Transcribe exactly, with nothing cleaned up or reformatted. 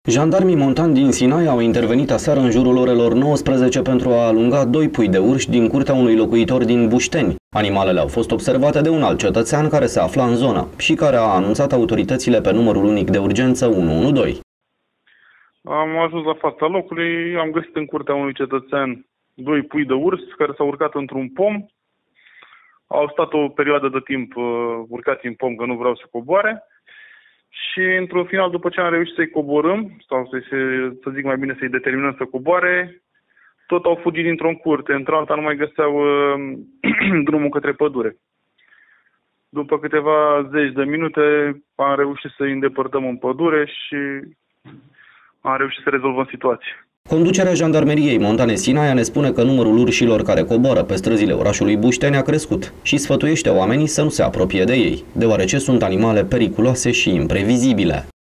Jandarmii montani din Sinai au intervenit aseară în jurul orelor nouăsprezece pentru a alunga doi pui de urși din curtea unui locuitor din Bușteni. Animalele au fost observate de un alt cetățean care se afla în zonă și care a anunțat autoritățile pe numărul unic de urgență unu unu doi. Am ajuns la fața locului, am găsit în curtea unui cetățean doi pui de urs care s-au urcat într-un pom. Au stat o perioadă de timp uh, urcați în pom că nu vreau să coboare. Și într-un final, după ce am reușit să-i coborâm, sau să, să zic mai bine să-i determinăm să coboare, tot au fugit dintr-o curte, într-alta nu mai găseau uh, drumul către pădure. După câteva zeci de minute am reușit să-i îndepărtăm în pădure și am reușit să rezolvăm situația. Conducerea Jandarmeriei Montane Sinaia ne spune că numărul urșilor care coboară pe străzile orașului Bușteni a crescut și sfătuiește oamenii să nu se apropie de ei, deoarece sunt animale periculoase și imprevizibile.